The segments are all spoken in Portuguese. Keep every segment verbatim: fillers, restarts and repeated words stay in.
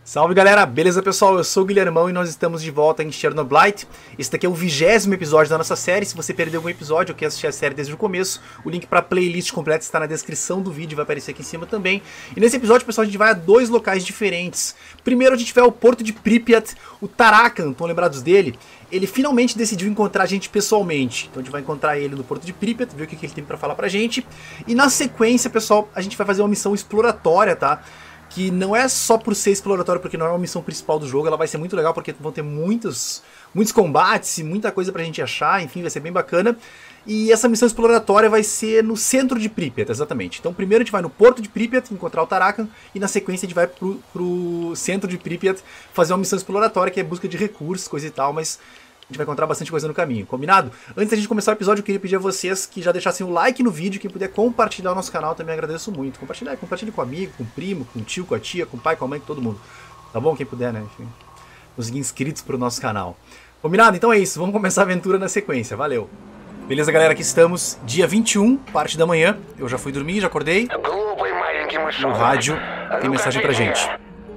Salve galera, beleza pessoal? Eu sou o Guilhermão e nós estamos de volta em Chernobyl. Esse daqui é o vigésimo episódio da nossa série. Se você perdeu algum episódio ou quer assistir a série desde o começo, o link para a playlist completa está na descrição do vídeo, vai aparecer aqui em cima também. E nesse episódio, pessoal, a gente vai a dois locais diferentes. Primeiro a gente vai ao porto de Pripyat, o Tarakan, estão lembrados dele? Ele finalmente decidiu encontrar a gente pessoalmente. Então a gente vai encontrar ele no porto de Pripyat, ver o que ele tem para falar pra gente. E na sequência, pessoal, a gente vai fazer uma missão exploratória, tá? Que não é só por ser exploratório, porque não é uma missão principal do jogo, ela vai ser muito legal, porque vão ter muitos, muitos combates e muita coisa pra gente achar, enfim, vai ser bem bacana. E essa missão exploratória vai ser no centro de Pripyat, exatamente. Então primeiro a gente vai no porto de Pripyat, encontrar o Tarakan, e na sequência a gente vai pro, pro centro de Pripyat fazer uma missão exploratória, que é busca de recursos, coisa e tal, mas a gente vai encontrar bastante coisa no caminho, combinado? Antes da gente começar o episódio, eu queria pedir a vocês que já deixassem o like no vídeo, quem puder compartilhar o nosso canal, também agradeço muito. Compartilhar, compartilhe com o amigo, com o primo, com o tio, com a tia, com o pai, com a mãe, com todo mundo. Tá bom? Quem puder, né? Enfim, conseguir inscritos pro nosso canal. Combinado? Então é isso, vamos começar a aventura na sequência, valeu! Beleza, galera, aqui estamos, dia vinte e um, parte da manhã, eu já fui dormir, já acordei. No rádio tem mensagem pra gente.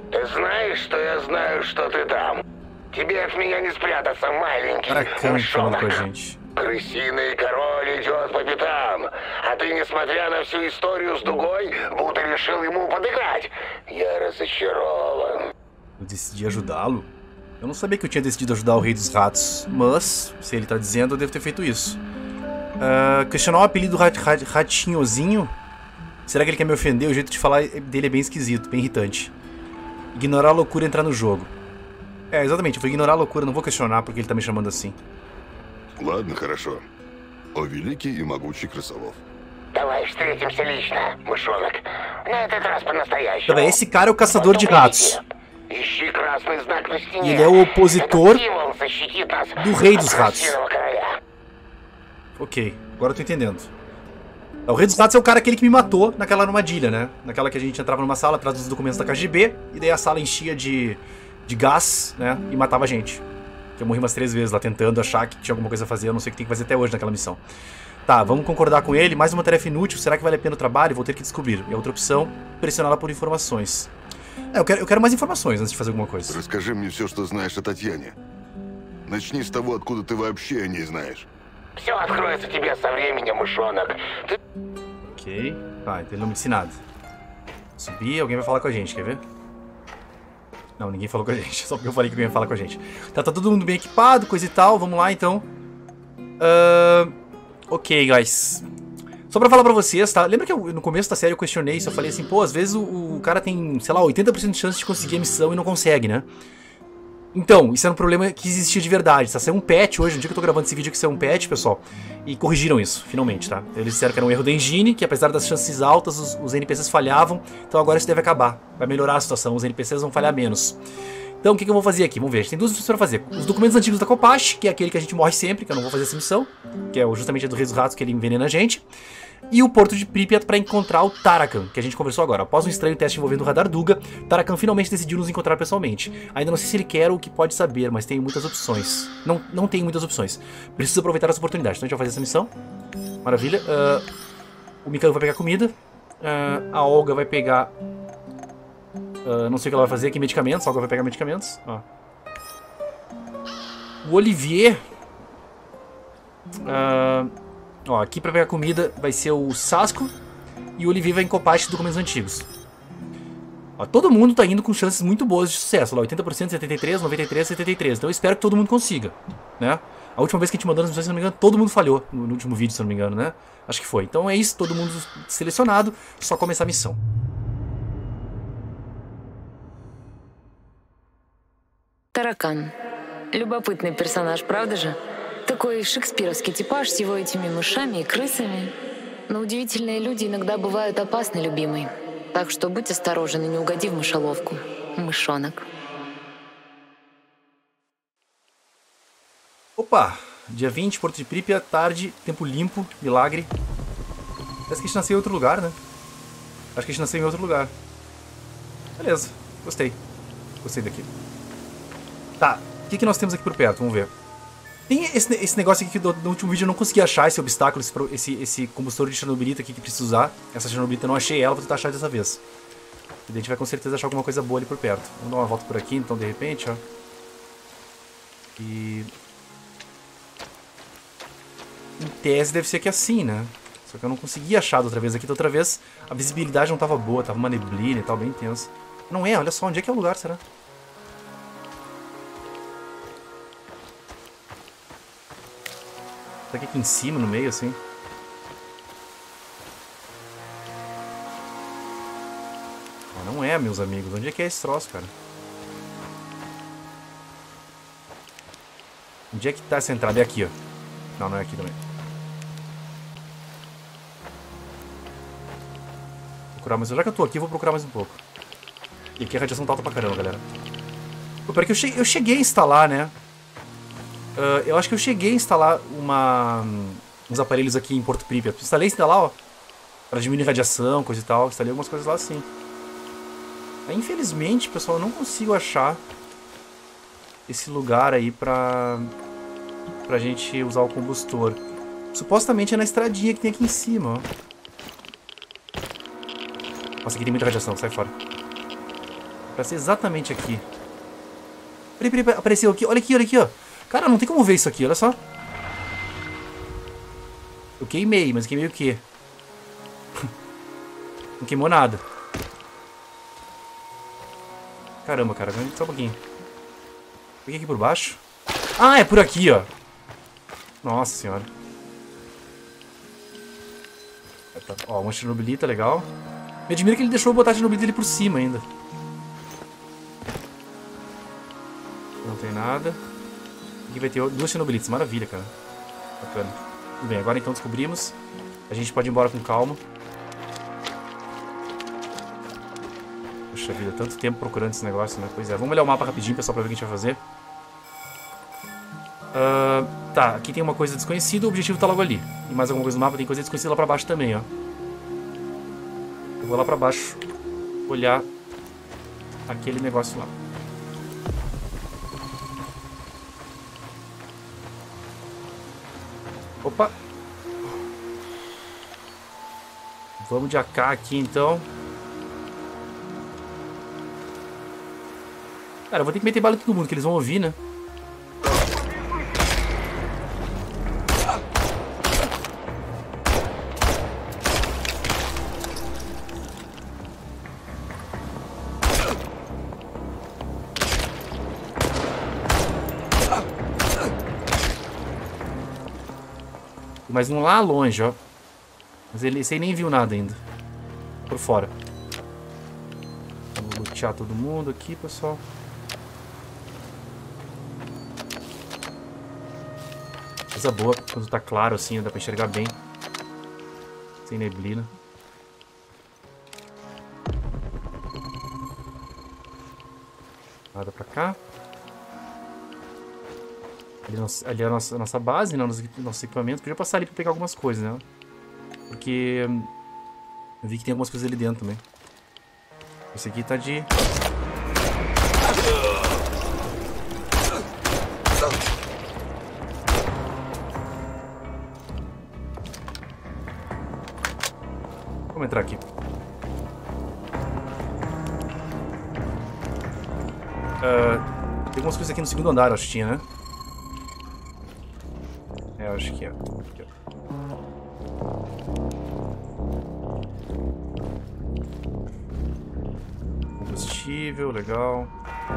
Tarakan falando com a gente. Крысиный король идет по пятам, а ты, несмотря на всю историю с Дугой, будто решил ему подыграть. Я разочарован. Eu decidi ajudá-lo? Eu não sabia que eu tinha decidido ajudar o Rei dos Ratos, mas, se ele tá dizendo, eu devo ter feito isso. Uh, questionar o apelido rat, rat, Ratinhozinho? Será que ele quer me ofender? O jeito de falar dele é bem esquisito, bem irritante. Ignorar a loucura e entrar no jogo. É, exatamente, eu vou ignorar a loucura, não vou questionar porque ele tá me chamando assim. Ладно, хорошо. О великий и могучий крысолов. Давай встретимся лично, мышонок. На этот раз по-настоящему. Tá, esse cara é o caçador de ratos. Ищи красный знак на стене. E ele é o opositor do Rei dos Ratos. Ok, agora eu tô entendendo. O Rei dos Ratos é o cara aquele que me matou naquela armadilha, né? Naquela que a gente entrava numa sala atrás dos documentos da K G B, e daí a sala enchia de, de gás, né? E matava a gente. Que eu morri umas três vezes lá tentando achar que tinha alguma coisa a fazer, eu não sei o que tem que fazer até hoje naquela missão. Tá, vamos concordar com ele. Mais uma tarefa inútil, será que vale a pena o trabalho? Vou ter que descobrir. E a outra opção, pressioná-la por informações. É, eu quero, eu quero mais informações antes de fazer alguma coisa. Расскажи мне все, что знаешь о Татьяне. Начни с того, откуда ты вообще о ней знаешь. Все откроется тебе со временем, мышонок. Ты... Ok, tá, então ele não me disse nada. Subir, alguém vai falar com a gente, quer ver? Não, ninguém falou com a gente, só porque eu falei que alguém ia falar com a gente. Tá, tá todo mundo bem equipado, coisa e tal, vamos lá então. Uh, ok, guys. Só pra falar pra vocês, tá? Lembra que eu, no começo da série eu questionei isso, eu falei assim, pô, às vezes o, o cara tem, sei lá, oitenta por cento de chance de conseguir a missão e não consegue, né? Então, isso era um problema que existia de verdade, tá? Saiu um patch hoje, no dia que eu tô gravando esse vídeo, que saiu um patch, pessoal, e corrigiram isso, finalmente, tá? Eles disseram que era um erro da engine, que apesar das chances altas, os, os N P Cs falhavam, então agora isso deve acabar, vai melhorar a situação, os N P Cs vão falhar menos. Então, o que, que eu vou fazer aqui? Vamos ver, a gente tem duas missões pra fazer. Os documentos antigos da Kopash, que é aquele que a gente morre sempre, que eu não vou fazer essa missão, que é justamente a do Rei dos Ratos, que ele envenena a gente. E o porto de Pripyat para encontrar o Tarakan, que a gente conversou agora. Após um estranho teste envolvendo o radar Duga, Tarakan finalmente decidiu nos encontrar pessoalmente. Ainda não sei se ele quer ou o que pode saber, mas tem muitas opções. Não, não tem muitas opções. Preciso aproveitar essa oportunidade. Então a gente vai fazer essa missão. Maravilha. Uh, o Mikhail vai pegar comida. Uh, a Olga vai pegar... Uh, não sei o que ela vai fazer aqui, medicamentos. A Olga vai pegar medicamentos. Ó. O Olivier... Uh, Ó, aqui pra pegar comida vai ser o Sasco e o Olivier vai em Kopash de documentos antigos. Ó, todo mundo tá indo com chances muito boas de sucesso. Lá, oitenta por cento, setenta e três por cento, noventa e três por cento, setenta e três por cento. Então eu espero que todo mundo consiga, né? A última vez que a gente mandou as missões, se não me engano, todo mundo falhou no, no último vídeo, se não me engano, né? Acho que foi. Então é isso, todo mundo selecionado, só começar a missão. Таракан. Любопытный персонаж, правда же? Такой шекспировский типаж с его этими мышами и крысами. Но удивительные люди иногда бывают опасны, любимый. Так что будь осторожен и не угоди в мышеловку, мышонок. Opa! Dia vinte, Porto de Pripyat, tarde, tempo limpo, milagre. Parece que a gente nasceu em outro lugar, né? Acho que a gente nasceu em outro lugar. Beleza, gostei. Gostei daqui. Tá, o que, que nós temos aqui por perto? Vamos ver. Tem esse, esse negócio aqui que do, no último vídeo eu não consegui achar, esse obstáculo, esse, esse, esse combustor de Chernobylita aqui que precisa usar. Essa Chernobylita eu não achei ela, vou tentar achar dessa vez. E a gente vai com certeza achar alguma coisa boa ali por perto. Vamos dar uma volta por aqui, então, de repente, ó. E... Em tese deve ser que assim, né? Só que eu não consegui achar da outra vez aqui. Da outra vez a visibilidade não tava boa, tava uma neblina e tal, bem tensa. Não é, olha só, onde é que é o lugar, será? Será que é aqui em cima, no meio, assim? Ah, não é, meus amigos. Onde é que é esse troço, cara? Onde é que tá essa entrada? É aqui, ó. Não, não é aqui também. Procurar mais... Já que eu tô aqui, eu vou procurar mais um pouco. E aqui a radiação tá alta pra caramba, galera. Pô, peraí que eu cheguei, eu cheguei a instalar, né? Uh, eu acho que eu cheguei a instalar uma, uns aparelhos aqui em Porto Pripyat. Instalei esse lá, ó. Pra diminuir radiação, coisa e tal. Instalei algumas coisas lá assim. Aí, infelizmente, pessoal, eu não consigo achar esse lugar aí pra... pra gente usar o combustor. Supostamente é na estradinha que tem aqui em cima, ó. Nossa, aqui tem muita radiação, sai fora. Vai ser exatamente aqui. Peraí, peraí, peraí, apareceu aqui, olha aqui, olha aqui, ó. Cara, não tem como ver isso aqui, olha só. Eu queimei, mas queimei o quê? Não queimou nada. Caramba, cara, só um pouquinho. Peguei aqui por baixo. Ah, é por aqui, ó. Nossa senhora. Ó, uma Chernobylita, legal. Me admira que ele deixou eu botar a Chernobylita ali por cima ainda. Não tem nada. Aqui vai ter duas Chernobylitas, maravilha, cara. Bacana. Tudo bem, agora então descobrimos. A gente pode ir embora com calma. Poxa vida, tanto tempo procurando esse negócio, né? Pois é, vamos olhar o mapa rapidinho, pessoal, pra ver o que a gente vai fazer. Uh, tá, aqui tem uma coisa desconhecida, o objetivo tá logo ali. E mais alguma coisa no mapa, tem coisa desconhecida lá pra baixo também, ó. Eu vou lá pra baixo olhar aquele negócio lá. Opa! Vamos de A K aqui então. Cara, eu vou ter que meter bala em todo mundo, que eles vão ouvir, né? Mas um lá longe, ó. Mas ele, esse aí nem viu nada ainda. Por fora. Vamos lutear todo mundo aqui, pessoal. Coisa boa, quando tá claro assim, dá pra enxergar bem. Sem neblina. Nada pra cá. Ali, ali é a nossa, a nossa base, né? Nosso, nosso equipamento. Podia passar ali pra pegar algumas coisas, né? Porque eu vi que tem algumas coisas ali dentro também. Esse aqui tá de... Vamos entrar aqui. Uh, tem algumas coisas aqui no segundo andar, acho que tinha, né? É, acho que é. Aqui, ó. Combustível, legal.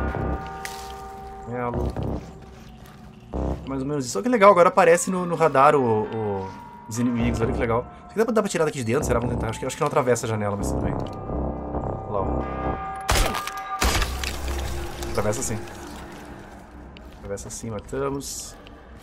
Melo. Mais ou menos isso. Olha que legal, agora aparece no, no radar o, o, os inimigos, olha que legal. Será que dá pra, dá pra tirar daqui de dentro? Será? Vamos tentar. Acho que, acho que não atravessa a janela, mas tudo bem. Olha lá, ó. Atravessa sim. Atravessa sim, matamos.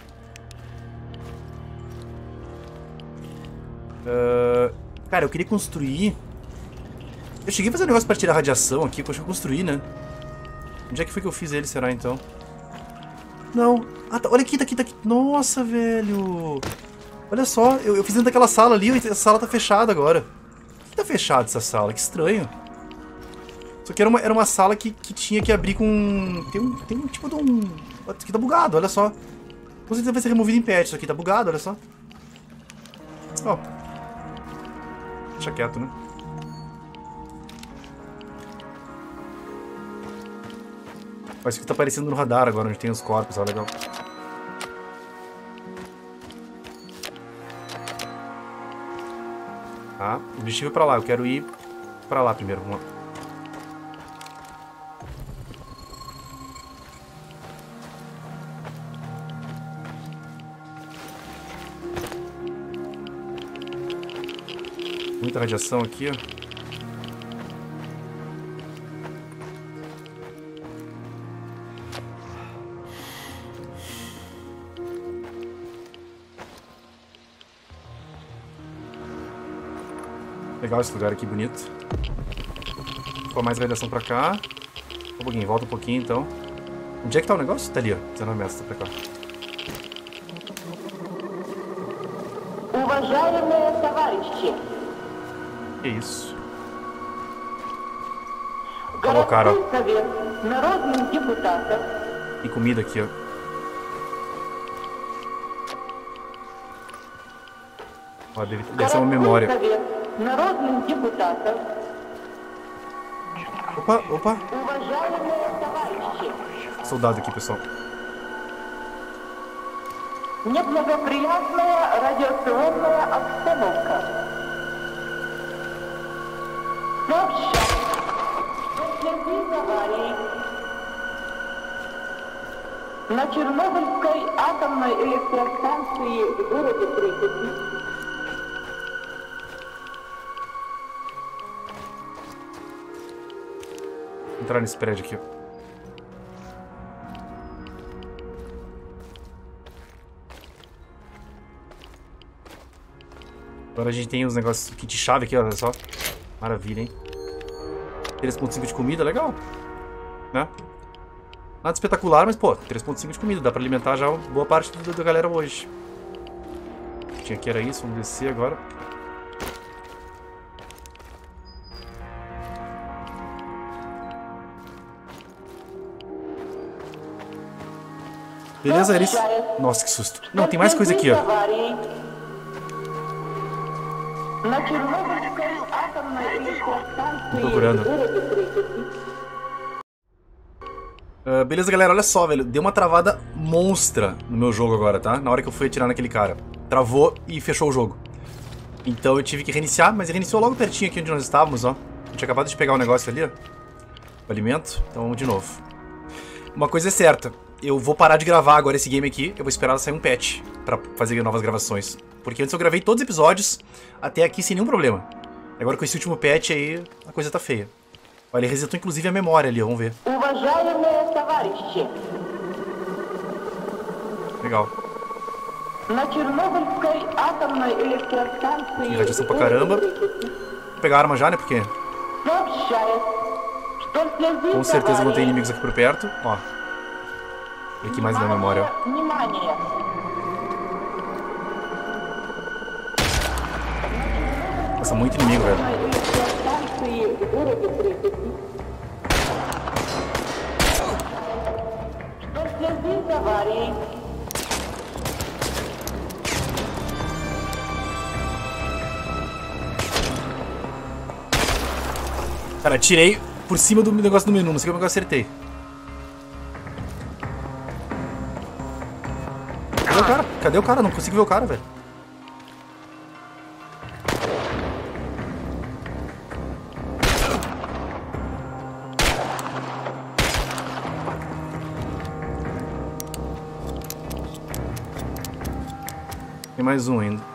Uh, cara, eu queria construir... Eu cheguei a fazer um negócio pra tirar a radiação aqui, que eu acho que eu construí, né? Onde é que foi que eu fiz ele, será, então? Não. Ah, tá. Olha aqui, tá aqui, tá aqui. Nossa, velho. Olha só, eu, eu fiz dentro daquela sala ali, e a sala tá fechada agora. Por que tá fechada essa sala? Que estranho. Isso aqui era uma, era uma sala que, que tinha que abrir com... Tem um, tem um tipo de um... Isso aqui tá bugado, olha só. Com certeza vai ser removido em patch. Isso aqui tá bugado, olha só. Ó. Oh. Deixa quieto, né? Mas isso que tá aparecendo no radar agora, onde tem os corpos, ó, legal. Tá, o objetivo é pra lá, eu quero ir pra lá primeiro, vamos lá. Muita radiação aqui, ó. Legal esse lugar aqui, bonito. Pô, mais radiação pra cá. Um pouquinho, volta um pouquinho então. Onde é que tá o negócio? Tá ali, ó. dezenove metros, tá pra cá. Уважаемые товарищи, Que isso? Colocaram, ó. Совет народных депутатов Tem comida aqui, ó. Ó, deve, deve ser uma memória. Совет народных депутатов, Opa, opa. уважаемые товарищи, Soldado aqui, pessoal. неблагоприятная радиационная обстановка. Сообщаю, что в связи с аварией на Чернобыльской атомной электростанции в городе Припяти Entrar nesse prédio aqui, ó. Agora a gente tem os negócios kit chave aqui, ó, olha só. Maravilha, hein? três ponto cinco de comida, legal. Né? Nada espetacular, mas pô, três ponto cinco de comida. Dá pra alimentar já boa parte da, da galera hoje. Tinha que era isso, vamos descer agora. Beleza, eles... Nossa, que susto. Não, tem mais coisa aqui, ó. Tô procurando. Uh, beleza, galera, olha só, velho. Deu uma travada monstra no meu jogo agora, tá? Na hora que eu fui atirar naquele cara. Travou e fechou o jogo. Então eu tive que reiniciar, mas reiniciou logo pertinho aqui onde nós estávamos, ó. Eu tinha acabado de pegar o negócio ali, ó. O alimento. Então vamos de novo. Uma coisa é certa. Eu vou parar de gravar agora esse game aqui. Eu vou esperar sair um patch pra fazer novas gravações. Porque antes eu gravei todos os episódios até aqui sem nenhum problema. Agora com esse último patch aí, a coisa tá feia. Olha, ele resetou inclusive a memória ali, vamos ver. Legal. Tem radiação pra caramba. Vou pegar a arma já, né? Porque... com certeza vão ter inimigos aqui por perto. Ó. E aqui mais na memória. Nossa, muito inimigo, velho. Cara, tirei por cima do negócio do menu, não sei como eu acertei. Cadê o cara? Cadê o cara? Não consigo ver o cara, velho. Tem mais um ainda.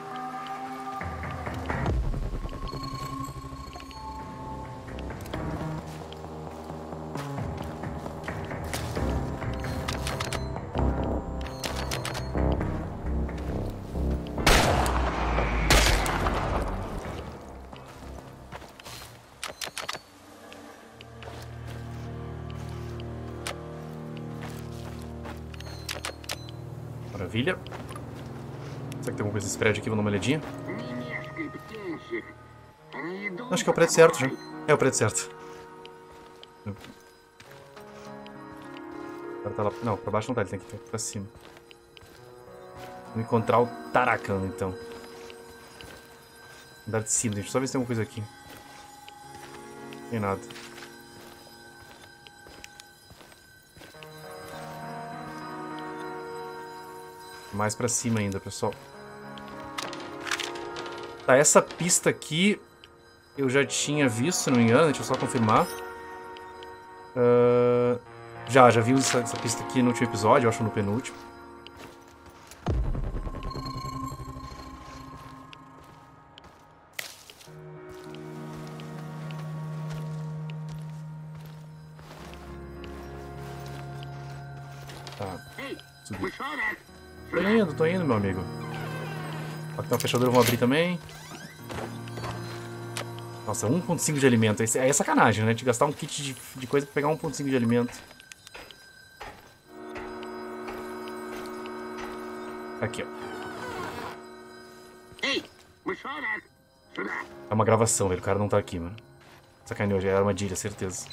Maravilha. Será que tem alguma coisa nesse prédio aqui? Vou dar uma olhadinha. Acho que é o prédio certo já. É o prédio certo. O cara tá lá... Não, pra baixo não tá, ele tem que ir pra cima. Vamos encontrar o Tarakan, então. Andar de cima, deixa eu só ver se tem alguma coisa aqui. Não tem nada. Mais pra cima ainda, pessoal. Tá, essa pista aqui eu já tinha visto, se não me engano. Deixa eu só confirmar. Uh, já, já vi essa, essa pista aqui no último episódio, eu acho no penúltimo. Tá. Subir. Tô indo, tô indo, meu amigo. Aqui tem uma fechadura, vamos abrir também. Nossa, um ponto cinco de alimento. Aí é sacanagem, né? De gastar um kit de, de coisa pra pegar um ponto cinco de alimento. Aqui, ó. É uma gravação, velho. O cara não tá aqui, mano. Sacaneou, já era armadilha, certeza.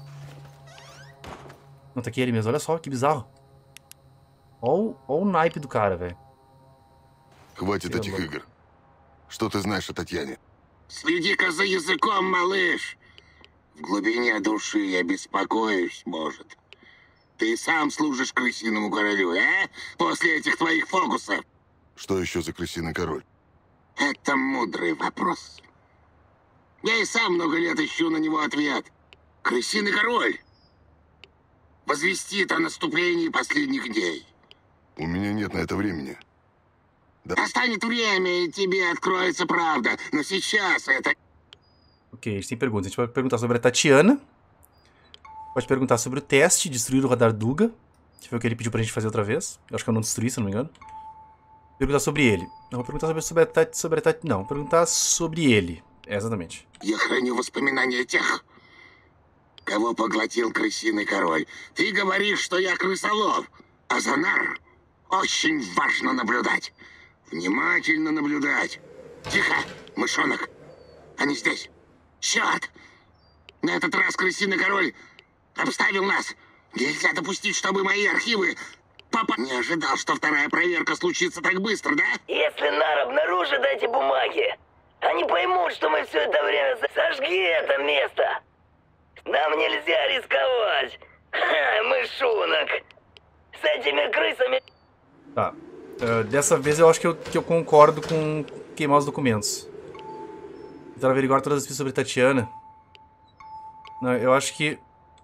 Não, tá aqui ele mesmo. Olha só, que bizarro. Olha o naipe do cara, velho. Хватит этих игр. Что ты знаешь о Татьяне? Следи-ка за языком, малыш. В глубине души я беспокоюсь, может. Ты сам служишь крысиному королю, а? После этих твоих фокусов. Что еще за крысиный король? Это мудрый вопрос. Я и сам много лет ищу на него ответ. Крысиный король возвестит о наступлении последних дней. У меня нет на это времени. Да. Настанет время, и тебе откроется правда. Но сейчас это... Ok, a gente tem perguntas. A gente pode perguntar sobre a Tatiana. Pode perguntar sobre o teste, destruir o radar Duga. Que foi o que ele pediu pra gente fazer outra vez. Eu acho que eu não destruí, se não me engano. Perguntar sobre ele. Não, vou perguntar sobre, sobre a Tati... Sobre a Tati... Não, perguntar sobre ele. É, exatamente. Я храню воспоминания тех, кого поглотил крысиный король. Ты говоришь, что я крысолов, а за нар очень важно наблюдать. Внимательно наблюдать. Тихо, мышонок. Они здесь. Черт! На этот раз крысиный король обставил нас. Нельзя допустить, чтобы мои архивы... Папа не ожидал, что вторая проверка случится так быстро, да? Если нар обнаружит эти бумаги, они поймут, что мы все это время сожгли это место. Нам нельзя рисковать. Ха, мышонок. С этими крысами... Tá. Uh, dessa vez eu acho que eu, que eu concordo com queimar os documentos. Tentar averiguar todas as pistas sobre Tatiana. Não, eu acho que...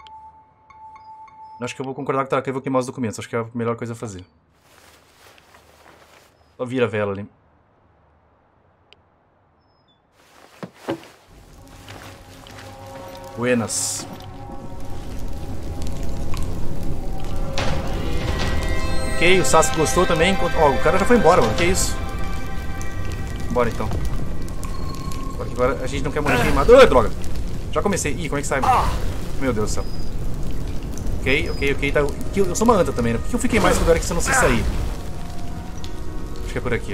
Acho que eu vou concordar com o que eu vou queimar os documentos. Acho que é a melhor coisa a fazer. Só vira a vela ali. Buenas. Ok, o Sasuke gostou também. Ó, oh, o cara já foi embora, mano. Que isso? Bora então. Agora a gente não quer morrer queimado. Ah, droga! Já comecei. Ih, como é que sai? Meu Deus do céu. Ok, ok, ok. Tá. Eu sou uma anta também, né? Por que eu fiquei mais lugar que se eu não sei sair? Acho que é por aqui.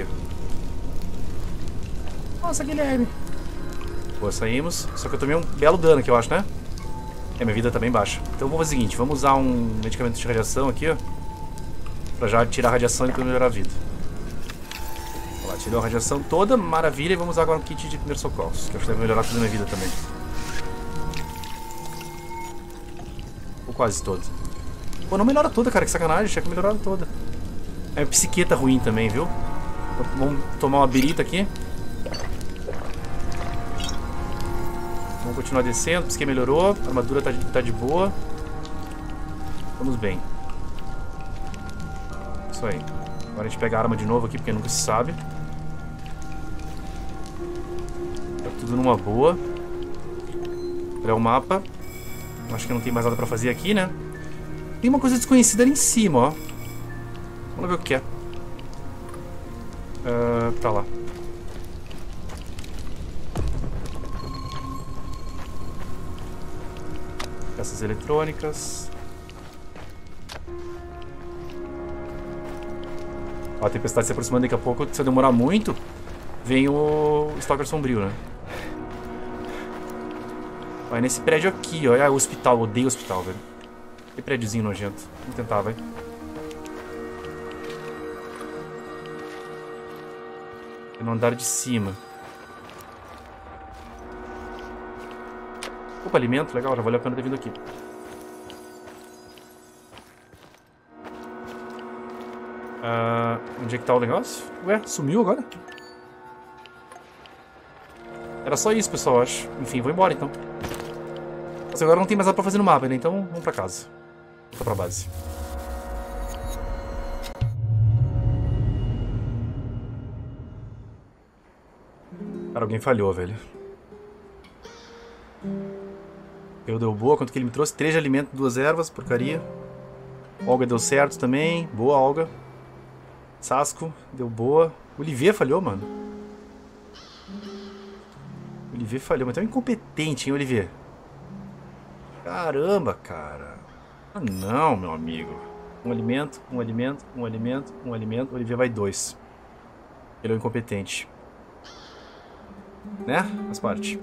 Nossa, Guilherme. Boa, saímos. Só que eu tomei um belo dano aqui, eu acho, né? É, minha vida tá bem baixa. Então vamos fazer o seguinte, vamos usar um medicamento de radiação aqui, ó. Pra já tirar a radiação e depois melhorar a vida. Olha lá, tirou a radiação toda, maravilha. E vamos usar agora um kit de primeiros socorros, que eu acho que deve melhorar toda a minha vida também. Ou quase toda. Pô, não melhora toda, cara, que sacanagem. Tinha que melhorar toda. É psiqueta ruim também, viu? Vamos tomar uma birita aqui. Vamos continuar descendo, psique melhorou. A armadura tá de, tá de boa. Vamos bem. Isso aí. Agora a gente pega a arma de novo aqui, porque nunca se sabe. Tá tudo numa boa. Olha o mapa. Acho que não tem mais nada pra fazer aqui, né? Tem uma coisa desconhecida ali em cima, ó. Vamos ver o que é. Uh, tá lá. Peças eletrônicas. Ó, a tempestade se aproximando daqui a pouco. Se eu demorar muito, vem o Stalker Sombrio, né? Vai nesse prédio aqui, ó. É o hospital, odeio o hospital, velho. Que prédiozinho nojento. Vamos tentar, vai. É no andar de cima. Opa, alimento, legal, já valeu a pena ter vindo aqui. Uh, onde é que tá o negócio? Ué, sumiu agora? Era só isso, pessoal, eu acho. Enfim, vou embora então. Mas agora não tem mais nada pra fazer no mapa, né? Então vamos pra casa. Volta pra base. Cara, alguém falhou, velho. Eu deu boa. Quanto que ele me trouxe? três de alimento, duas ervas, porcaria. Olga deu certo também. Boa, Olga. Sasco, deu boa. Olivier falhou, mano. Olivier falhou, mas tá incompetente, hein, Olivier? Caramba, cara. Ah, não, meu amigo. Um alimento, um alimento, um alimento, um alimento. Olivier vai dois. Ele é um incompetente. Né? Faz parte.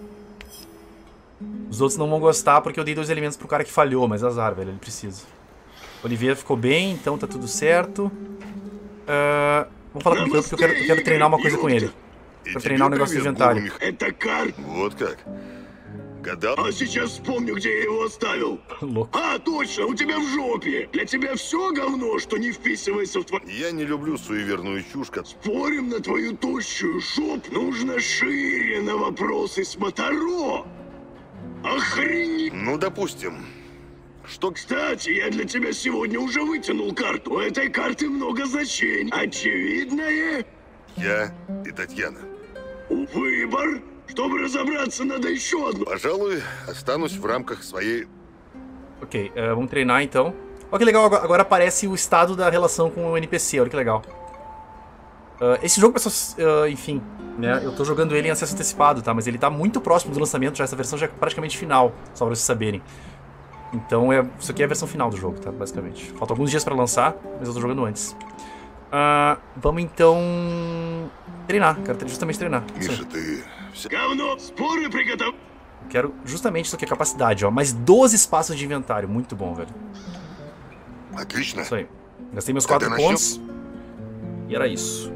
Os outros não vão gostar porque eu dei dois alimentos pro cara que falhou, mas azar, velho, ele precisa. Olivier ficou bem, então tá tudo certo. Uh, vamos falar com o Campo porque eu quero, eu quero treinar uma coisa com ele. Quero treinar um negócio de inventário. Это карта. Вот как. Гадал? А сейчас вспомню, где я его оставил. Louco. А, точно, у тебя в жопе. Для тебя все говно, что не вписывается в твой... Я не люблю суеверную чушь, как... Спорим на твою тощую жопу. Нужно шире на вопросы с Моторо. Охренеть. Ну, допустим. Что... Кстати, я для тебя сегодня уже вытянул карту. У этой карты много значений. Очевидное... Я и Татьяна. Выбор. Чтобы разобраться, надо еще одну. Пожалуй, останусь в рамках своей... Ok, uh, vamos treinar então. Olha que legal, agora aparece o estado da relação com o N P C, olha que legal. Uh, esse jogo, pessoal, uh, enfim, né, eu tô jogando ele em acesso antecipado, tá? Mas ele tá muito próximo do lançamento, já essa versão já é praticamente final, só pra vocês saberem. Então, é, isso aqui é a versão final do jogo, tá? Basicamente. Faltam alguns dias pra lançar, mas eu tô jogando antes. Uh, vamos então... treinar, quero justamente treinar. Миша, ты... Говно, споры приготов... Quero justamente isso aqui, a capacidade, ó. Mais doze espaços de inventário, muito bom, velho. Отлично. Isso aí. Gastei meus quatro pontos. E era isso.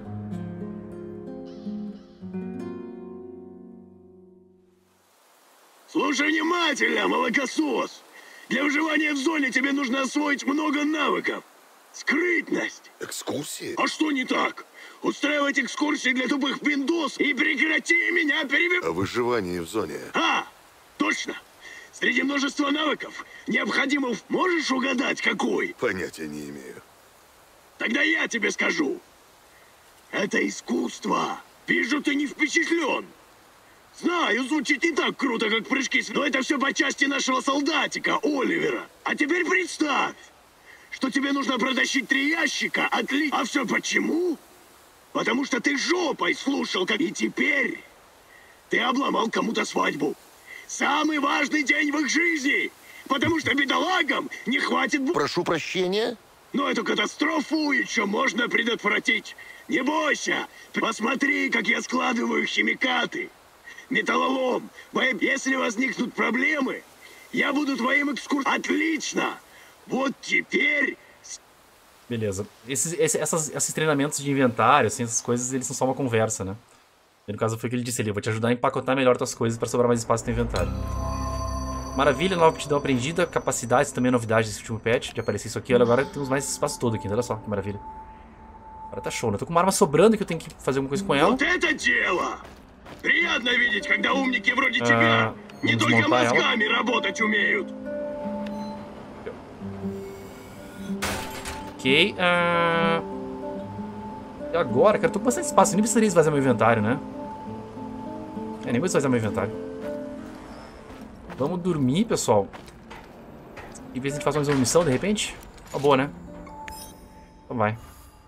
Слушай внимательно, молокосос. Для выживания в зоне тебе нужно освоить много навыков. Скрытность. Экскурсии? А что не так? Устраивать экскурсии для тупых пиндос и прекрати меня перебивать. О выживании в зоне. А, точно. Среди множества навыков необходимых можешь угадать какой? Понятия не имею. Тогда я тебе скажу. Это искусство. Вижу, ты не впечатлен. Знаю, звучит не так круто, как прыжки, но это все по части нашего солдатика, Оливера. А теперь представь, что тебе нужно протащить три ящика, отли... А все почему? Потому что ты жопой слушал, как... И теперь ты обломал кому-то свадьбу. Самый важный день в их жизни. Потому что бедолагам не хватит... Прошу прощения? Но эту катастрофу еще можно предотвратить. Не бойся. Посмотри, как я складываю химикаты. Металлолом. Если возникнут проблемы, я буду твоим экскурсом. Отлично. Вот теперь... Beleza. Esses, esses, essas, esses treinamentos de inventário, assim, essas coisas, eles são só uma conversa, né? E no caso foi o que ele disse ali, eu vou te ajudar a empacotar melhor tuas coisas para sobrar mais espaço no inventário. Maravilha, nova aptidão aprendida, capacidades, também é novidade desse último patch, de aparecer isso aqui, olha, agora temos mais espaço todo aqui, olha só, que maravilha. Agora tá show, né? Eu tô com uma arma sobrando que eu tenho que fazer alguma coisa com ela. Вот это дело! Приятно видеть, когда умники вроде тебя не только мозгами работать умеют. Ok, uh... e agora, cara, eu tô com bastante espaço, eu nem precisaria esvaziar meu inventário, né? É, nem vou esvaziar meu inventário. Vamos dormir, pessoal. E ver se a gente faz mais uma missão, de repente. Tá boa, né? Então vai.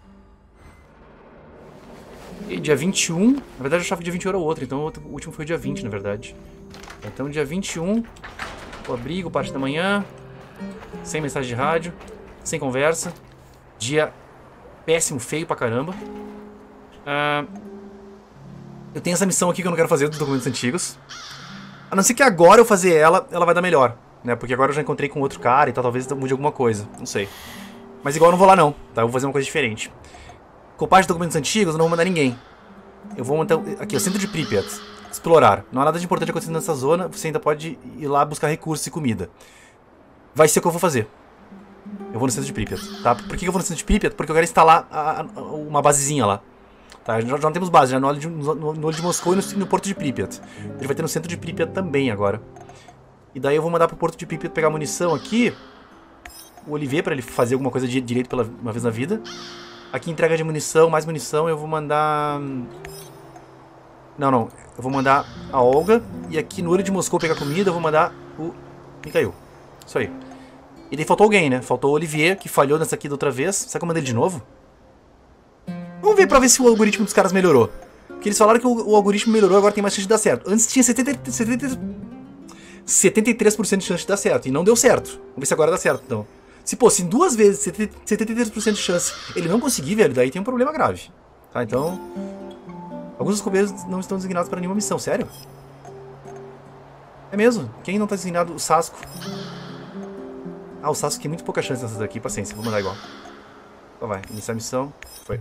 E dia vinte e um, na verdade eu achava que dia vinte e um era o outro, então o último foi o dia vinte, na verdade. Então dia vinte e um, o abrigo, parte da manhã, sem mensagem de rádio, sem conversa. Dia péssimo, feio pra caramba. Uh, eu tenho essa missão aqui que eu não quero fazer dos documentos antigos. A não ser que agora eu fazer ela, ela vai dar melhor, né? Porque agora eu já encontrei com outro cara e tal, talvez mude alguma coisa, não sei. Mas igual eu não vou lá não, tá? Eu vou fazer uma coisa diferente. Copagem de documentos antigos, eu não vou mandar ninguém. Eu vou mandar... Aqui, o centro de Pripyat. Explorar. Não há nada de importante acontecendo nessa zona, você ainda pode ir lá buscar recursos e comida. Vai ser o que eu vou fazer. Eu Eu vou no centro de Pripyat, tá? Por que eu vou no centro de Pripyat? Porque eu quero instalar a, a, uma basezinha lá. Tá? Já, já não temos base, já no olho de, no, no olho de Moscou e no, no porto de Pripyat. A gente vai ter no centro de Pripyat também agora. E daí eu vou mandar pro porto de Pripyat pegar munição aqui. O Olivier, pra ele fazer alguma coisa de direito pela uma vez na vida. Aqui entrega de munição, mais munição, eu vou mandar... Não, não. Eu vou mandar a Olga. E aqui no olho de Moscou pegar comida, eu vou mandar o Mikhail. Isso aí. E daí faltou alguém, né? Faltou o Olivier, que falhou nessa aqui da outra vez. Será que eu mandei ele de novo? Vamos ver pra ver se o algoritmo dos caras melhorou. Porque eles falaram que o, o algoritmo melhorou, agora tem mais chance de dar certo. Antes tinha setenta, setenta, setenta e três por cento de chance de dar certo. E não deu certo. Vamos ver se agora dá certo, então. Se, pô, se em duas vezes, setenta e três por cento de chance ele não conseguir, velho, daí tem um problema grave. Tá, então... Alguns dos cobeiros não estão designados para nenhuma missão, sério? É mesmo? Quem não está designado? O Sasco. Ah, o Sasco tem muito pouca chance nessas daqui, paciência, vou mandar igual. Então vai, iniciar a missão. Foi.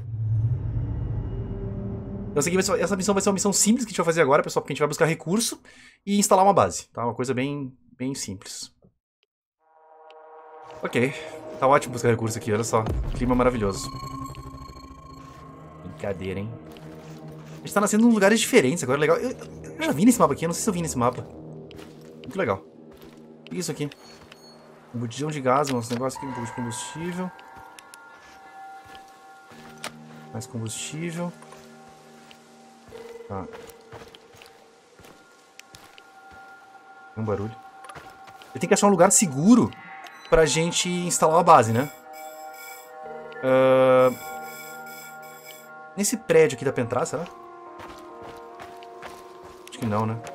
Então essa, aqui vai ser, essa missão vai ser uma missão simples que a gente vai fazer agora, pessoal, porque a gente vai buscar recurso e instalar uma base, tá? Uma coisa bem, bem simples. Ok, tá ótimo buscar recurso aqui, olha só. Clima maravilhoso. Brincadeira, hein? A gente tá nascendo em lugares diferentes agora, legal. Eu, eu já vi nesse mapa aqui, eu não sei se eu vi nesse mapa. Muito legal. O que é isso aqui? Um botijão de gás, um negócio aqui, um pouco de combustível. Mais combustível. Tá. Tem um barulho. Eu tenho que achar um lugar seguro pra gente instalar uma base, né? Uh... Nesse prédio aqui dá pra entrar, será? Acho que não, né?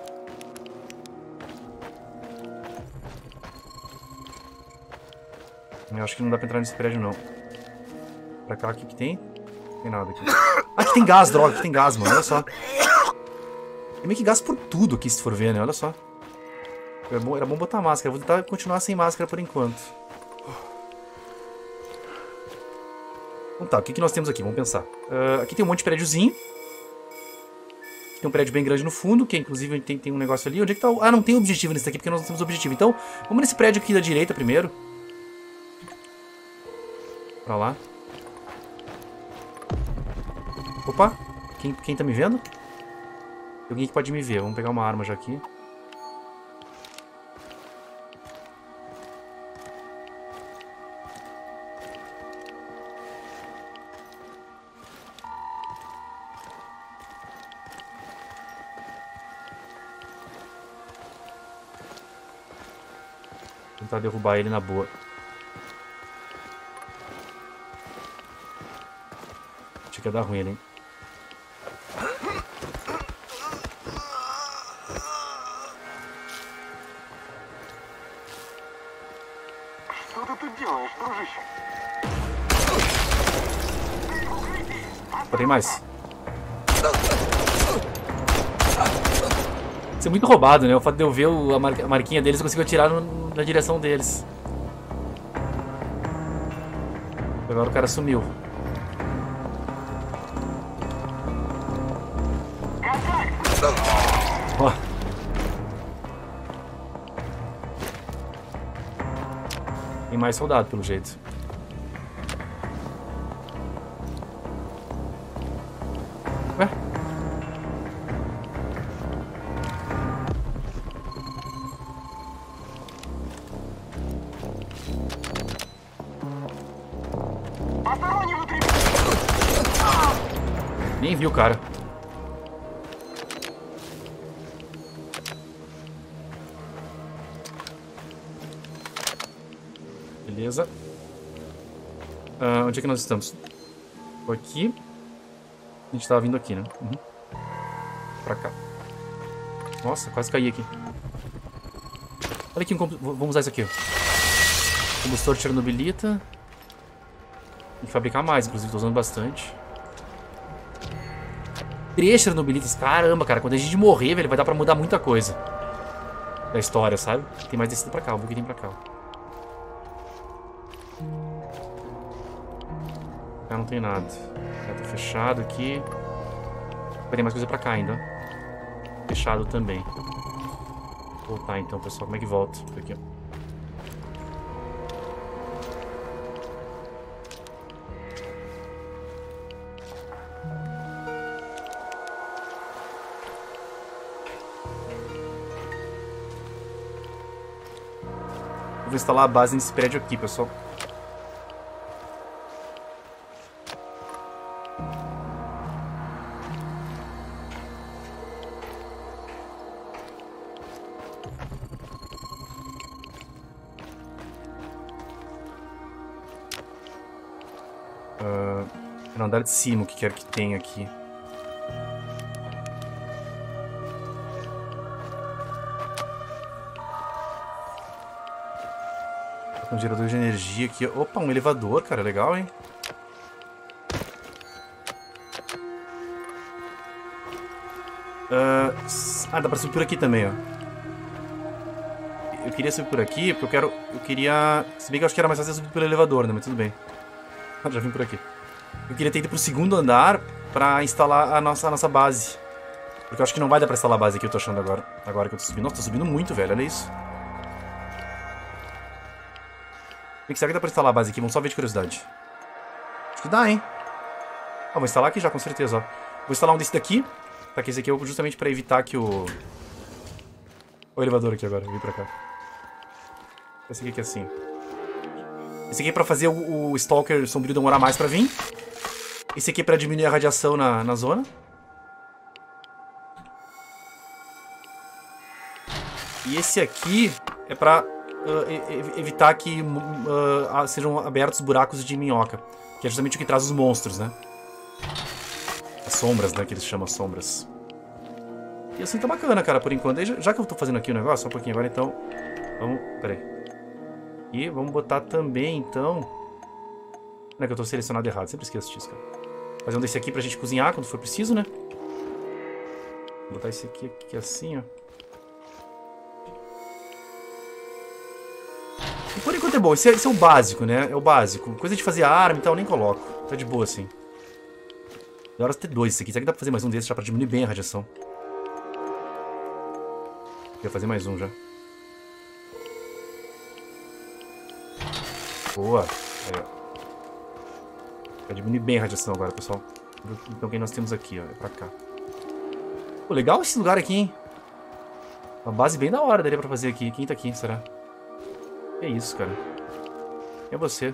Eu acho que não dá pra entrar nesse prédio, não. Pra cá, o que que tem? Não tem nada aqui. Ah, aqui tem gás, droga, aqui tem gás, mano, olha só. Tem meio que gás por tudo aqui, se for ver, né? Olha só. Era bom, era bom botar máscara, eu vou tentar continuar sem máscara por enquanto. Então tá, o que que nós temos aqui? Vamos pensar. Uh, aqui tem um monte de prédiozinho. Tem um prédio bem grande no fundo, que inclusive tem, tem um negócio ali. Onde é que tá o... Ah, não tem objetivo nesse daqui, porque nós não temos objetivo. Então, vamos nesse prédio aqui da direita primeiro. Pra lá. Opa! Quem, quem tá me vendo? Tem alguém que pode me ver. Vamos pegar uma arma já aqui. Tentar derrubar ele na boa. Acho que ia dar ruim, hein? Pô, tem mais. Isso é muito roubado, né? O fato de eu ver o, a, mar, a marquinha deles, eu consigo atirar no, na direção deles. Agora o cara sumiu. Ó. Tem mais soldado, pelo jeito. Ué? Nem viu, cara. Beleza. Uh, onde é que nós estamos? Tô aqui. A gente tava vindo aqui, né? Uhum. Pra cá. Nossa, quase caí aqui. Olha aqui, um comp... vamos usar isso aqui. Ó. Combustor Chernobylita. Tem que fabricar mais, inclusive, tô usando bastante. Três Chernobylitas, caramba, cara. Quando a gente morrer, velho, vai dar pra mudar muita coisa da história, sabe? Tem mais descido pra cá, vou que tem pra cá. Cá não tem nada. Já tá fechado aqui. Vai ter mais coisa pra cá ainda. Fechado também. Vou voltar então, pessoal. Como é que volta? Aqui, ó. vou instalar a base nesse prédio aqui, pessoal. Uh, no andar de cima, o que quer que tenha aqui. Um gerador de energia aqui. Opa, um elevador, cara. Legal, hein? Uh, ah, dá pra subir por aqui também, ó. Eu queria subir por aqui porque eu quero... Eu queria... Se bem que eu acho que era mais fácil subir pelo elevador, né? Mas tudo bem. Já vim por aqui. Eu queria ter ido pro segundo andar pra instalar a nossa, a nossa base. Porque eu acho que não vai dar pra instalar a base aqui, eu tô achando agora. Agora que eu tô subindo. Nossa, tô subindo muito, velho. Olha isso. Será que dá pra instalar a base aqui? Vamos só ver de curiosidade. Acho que dá, hein? Ah, vou instalar aqui já, com certeza, ó. Vou instalar um desse daqui. Tá, que esse aqui é justamente pra evitar que o... O elevador aqui agora, vem pra cá. Esse aqui é assim. Esse aqui é pra fazer o, o Stalker sombrio demorar mais pra vir. Esse aqui é pra diminuir a radiação na, na zona. E esse aqui é pra uh, evitar que uh, sejam abertos buracos de minhoca. Que é justamente o que traz os monstros, né? As sombras, né? Que eles chamam sombras. E assim tá bacana, cara, por enquanto. Já, já que eu tô fazendo aqui o negócio, só um pouquinho agora, então... Vamos... Pera aí. E vamos botar também, então... Não é que eu tô selecionado errado, sempre esqueço disso, cara. Fazer um desse aqui pra gente cozinhar quando for preciso, né? Vou botar esse aqui, aqui assim, ó. E por enquanto é bom, esse é, esse é o básico, né? É o básico. Coisa de fazer arma e tal, eu nem coloco. Tá de boa, assim. Da hora ter dois esse aqui. Será que dá pra fazer mais um desses já pra diminuir bem a radiação? Vou fazer mais um já. Boa. Aí, ó. Vai diminuir bem a radiação agora, pessoal. Então quem nós temos aqui, ó. É pra cá. Pô, legal esse lugar aqui, hein? Uma base bem da hora daria pra fazer aqui. Quem tá aqui, será? Que isso, cara? Quem é você?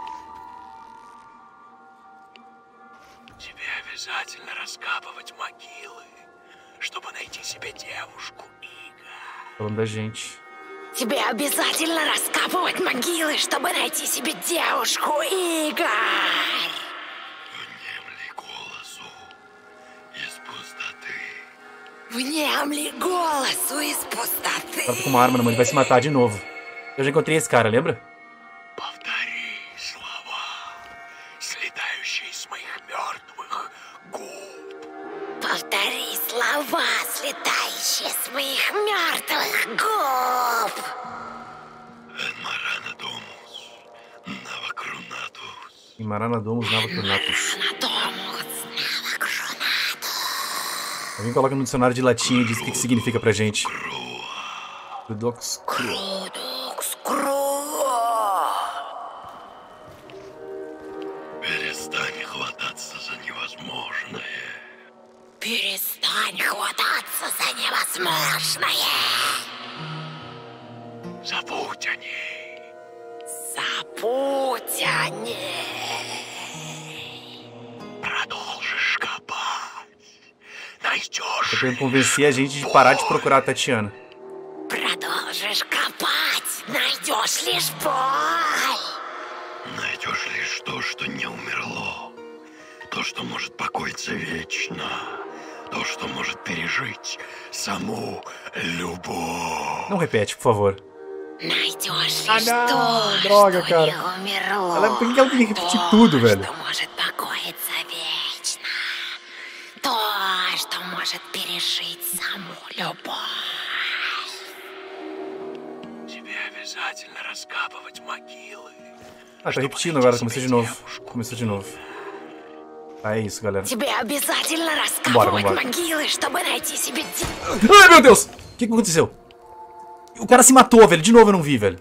Тебе обязательно раскапывать могилы, чтобы найти себе девушку, Игорь. Falando da gente. Тебе обязательно раскапывать могилы, чтобы найти себе девушку, Игорь! Внемли голосу из пустоты. Внемли голосу из пустоты. Ela tá com uma arma na mão, ele vai se matar de novo. Eu já encontrei esse cara, lembra? Повтори слова, слетающие с моих мертвых губ. Повтори слова, слетающие с моих мертвых губ. Enmaranadomus, Navacronatus. Enmaranadomus, Navacronatus. Enmaranadomus, Navacronatus. Alguém coloca no dicionário de latim e diz o que, que significa pra gente. Crudox Crua. Перестань хвататься за невозможное. Перестань хвататься за невозможное. Забудь о ней. Забудь о ней. Продолжишь копать. Найдешь. Tá querendo convencer a gente de parar de procurar a Tatiana. Продолжишь копать. Найдешь лишь боль. Найдешь лишь то, что не умерло. То, что может покоиться вечно. То, что может пережить саму любовь. Não repete, por favor. Найдешь Ah, лишь não, то, droga, что cara. не умерло. Ela, por que ela tem que repetir То, tudo, velho? что может покоиться вечно. То, что может пережить саму любовь. Тебе обязательно раскапывать могилы. Ah, tá repetindo agora, começou de novo. Começou de novo. Ah, é isso, galera. Тебе обязательно Vambora, раскапывать vambora. могилы, чтобы найти себе... Ai, meu Deus! O que, que aconteceu? O cara se matou, velho. De novo eu não vi, velho.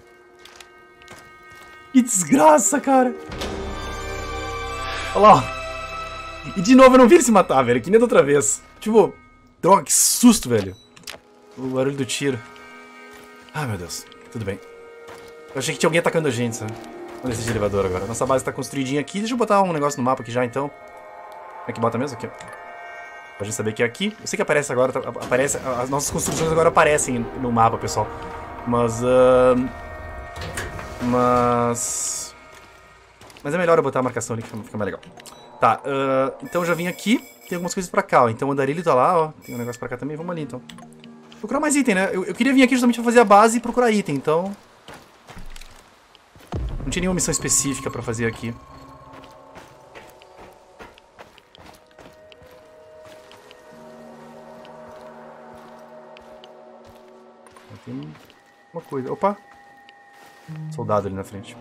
Que desgraça, cara. Olha lá, ó. E de novo eu não vi ele se matar, velho. Que nem da outra vez. Tipo, droga, que susto, velho. O barulho do tiro. Ai, meu Deus. Tudo bem. Eu achei que tinha alguém atacando a gente, sabe? Vamos descer de elevador agora. Nossa base tá construidinha aqui. Deixa eu botar um negócio no mapa aqui já, então. Como é que bota mesmo? Aqui, ó. Pra gente saber que é aqui. Eu sei que aparece agora, tá, aparece, as nossas construções agora aparecem no mapa, pessoal. Mas... Uh, mas... Mas é melhor eu botar a marcação ali que fica mais legal. Tá, uh, então eu já vim aqui. Tem algumas coisas pra cá, ó. Então o andarilho tá lá, ó. Tem um negócio pra cá também. Vamos ali, então. Procurar mais item, né? Eu, eu queria vir aqui justamente pra fazer a base e procurar item, então... Não tinha nenhuma missão específica pra fazer aqui. Tem uma coisa. Opa! Soldado ali na frente.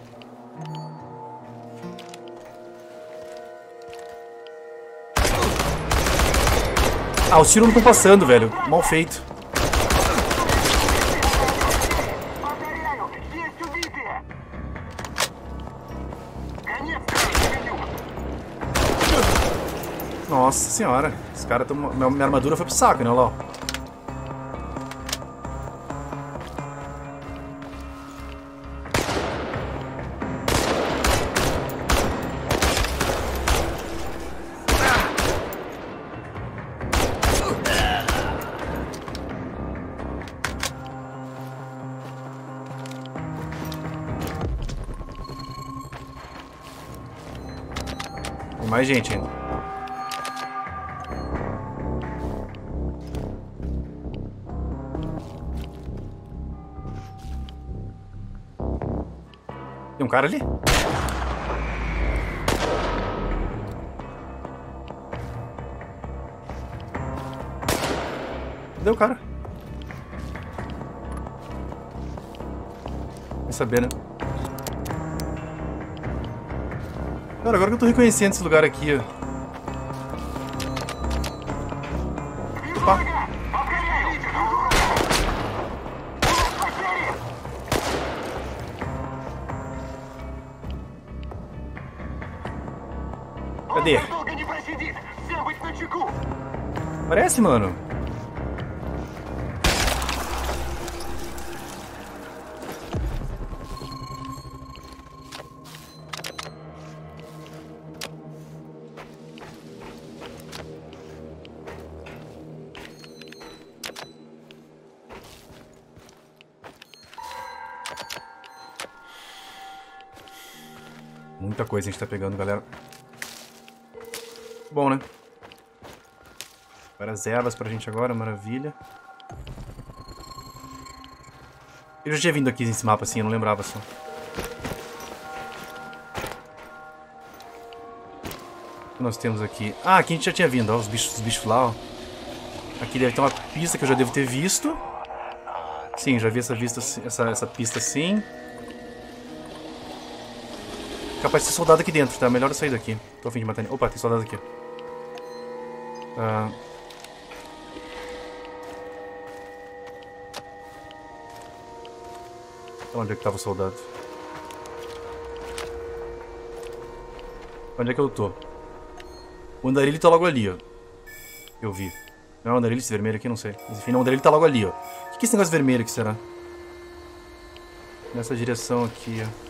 Ah, os tiros não estão passando, velho. Mal feito. Nossa senhora. Esse cara tão... Minha armadura foi pro saco, né? Olha lá, ó. Tem mais gente ainda. Tem um cara ali? Cadê o cara? Vai saber, né? Cara, agora que eu tô reconhecendo esse lugar aqui, ó. Opa. Cadê? Parece, mano. Muita coisa a gente tá pegando, galera. Bom, né? Várias ervas pra gente agora, maravilha. Eu já tinha vindo aqui nesse mapa assim, eu não lembrava só. O que nós temos aqui? Ah, aqui a gente já tinha vindo, ó, os bichos, os bichos lá, ó. Aqui deve ter uma pista que eu já devo ter visto. Sim, já vi essa, vista, essa, essa pista sim. Capaz de ter soldado aqui dentro, tá? Melhor eu sair daqui. Tô a fim de matar. Opa, tem soldado aqui. Ah. Onde é que tava o soldado? Onde é que eu tô? O andarilho tá logo ali, ó. Eu vi. Não é o andarilho esse vermelho aqui? Não sei. Mas enfim, não, o andarilho tá logo ali, ó. O que é esse negócio vermelho aqui, será? Nessa direção aqui, ó.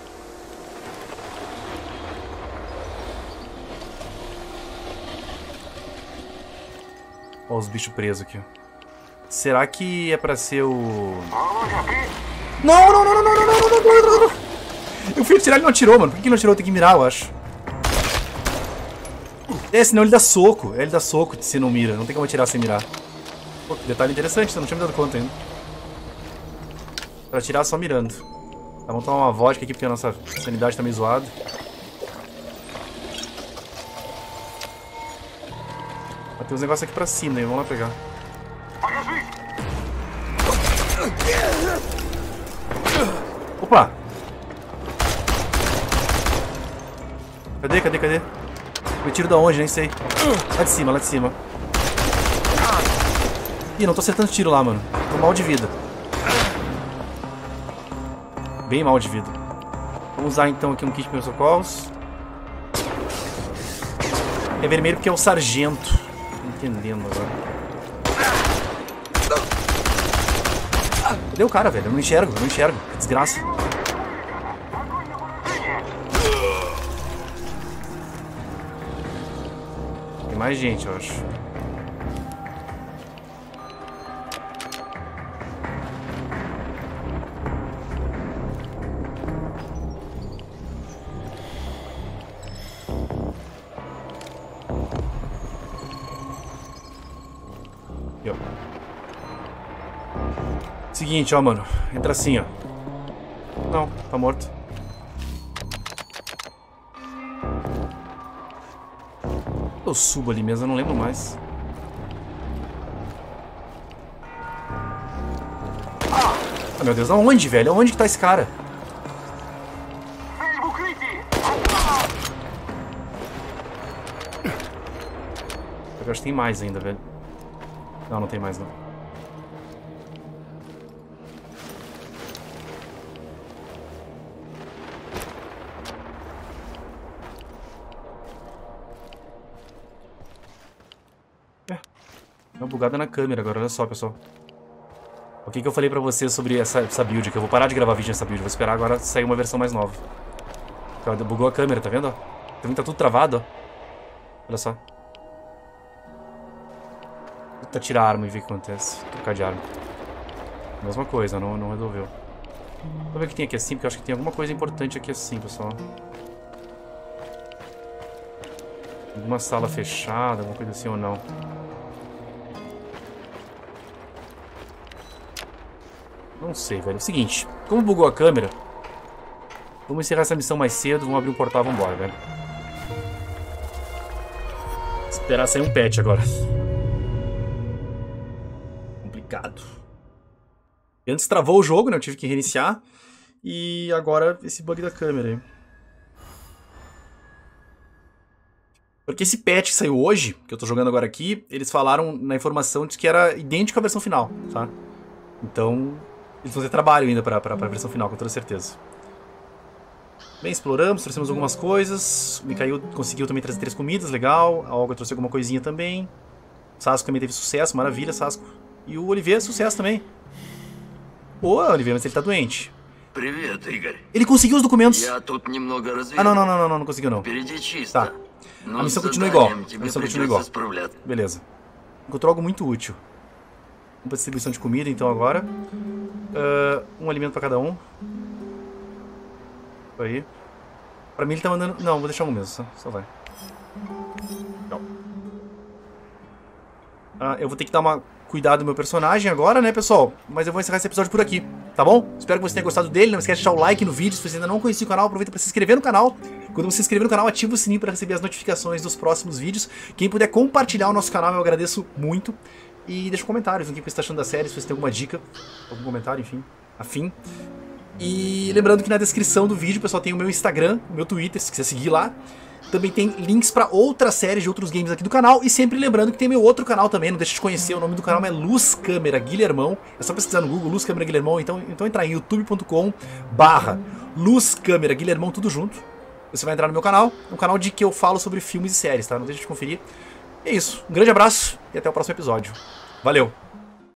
Olha os bichos presos aqui, ó. Será que é pra ser o... Não, não, não, não, não, não, não, não, não, não. Eu fui atirar, ele não atirou, mano. Por que ele não atirou? Tem que mirar, eu acho. É, senão ele dá soco. É, ele dá soco se não mira. Não tem como atirar sem mirar. Pô, que detalhe interessante, eu não tinha me dado conta ainda. Pra atirar só mirando. Tá, vamos tomar uma vodka aqui porque a nossa sanidade tá meio zoada. Ah, tem uns negócios aqui pra cima, hein? Vamos lá pegar. Opa! Cadê, cadê, cadê? Eu tiro da onde? Nem sei. Lá de cima, lá de cima. Ih, não tô acertando tiro lá, mano. Tô mal de vida. Bem mal de vida. Vamos usar então aqui um kit de meus socorros. É vermelho porque é o sargento. Tô entendendo agora. Cadê o cara, velho? Eu não enxergo, eu não enxergo. Que desgraça. mais gente, eu acho. Aqui, ó. Seguinte, ó, mano. Entra assim, ó. Não, tá morto. Eu subo ali mesmo, eu não lembro mais. Ah, meu Deus, aonde, velho? Aonde que tá esse cara? Eu acho que tem mais ainda, velho. Não, não tem mais, não. É. Uma bugada na câmera agora, olha só, pessoal. O que que eu falei pra vocês sobre essa, essa build? Que eu vou parar de gravar vídeo nessa build. Vou esperar agora sair uma versão mais nova. Bugou a câmera, tá vendo? Tá vendo que tá tudo travado, ó. Olha só. Vou tentar tirar a arma e ver o que acontece. Trocar de arma. Mesma coisa, não, não resolveu. Vamos ver o que tem aqui assim, porque eu acho que tem alguma coisa importante aqui assim, pessoal. Alguma sala fechada, alguma coisa assim ou não. Não sei, velho. É o seguinte, como bugou a câmera, vamos encerrar essa missão mais cedo, vamos abrir um portal e vamos embora, velho. Esperar sair um patch agora. Complicado. E antes travou o jogo, né? Eu tive que reiniciar. E agora esse bug da câmera aí. Porque esse patch que saiu hoje, que eu tô jogando agora aqui, eles falaram na informação de que era idêntico à versão final, tá? Então, eles vão ter trabalho ainda pra, pra, pra versão final, com toda certeza. Bem, exploramos, trouxemos algumas coisas. O Mikhail conseguiu também trazer três comidas, legal. A Olga trouxe alguma coisinha também. O Sasco também teve sucesso, maravilha, Sasco. E o Olivier, sucesso também. Ô, Olivier, mas ele tá doente. Привет, Игорь. Ele conseguiu os documentos. Я тут немного развеян. Ah, não, não, não, não, não, não conseguiu não. Впереди чисто. Tá. Но A missão с continua igual. заданием A тебе missão continua igual. придется справляться. Beleza. Encontrou algo muito útil. Vamos pra distribuição de comida, então, agora. Uh, um alimento pra cada um. Aí. Pra mim ele tá mandando... Não, vou deixar um mesmo, só, só vai. Não. Uh, eu vou ter que dar uma cuidado no meu personagem agora, né, pessoal? Mas eu vou encerrar esse episódio por aqui, tá bom? Espero que você tenha gostado dele. Não esquece de deixar o like no vídeo. Se você ainda não conhecia o canal, aproveita pra se inscrever no canal. Quando você se inscrever no canal, ativa o sininho para receber as notificações dos próximos vídeos. Quem puder compartilhar o nosso canal, eu agradeço muito. E deixa comentários no que você está achando da série, se você tem alguma dica, algum comentário, enfim, afim. E lembrando que na descrição do vídeo, pessoal, tem o meu Instagram, o meu Twitter, se quiser seguir lá. Também tem links para outras séries de outros games aqui do canal. E sempre lembrando que tem meu outro canal também, não deixa de conhecer, o nome do canal é Luz Câmera Guilhermão. É só pesquisar no Google, Luz Câmera Guilhermão, então, então entrar em youtube ponto com barra Luz Câmera Guilhermão, tudo junto. Você vai entrar no meu canal, um canal de que eu falo sobre filmes e séries, tá? Não deixa de conferir. É isso, um grande abraço e até o próximo episódio. Valeu!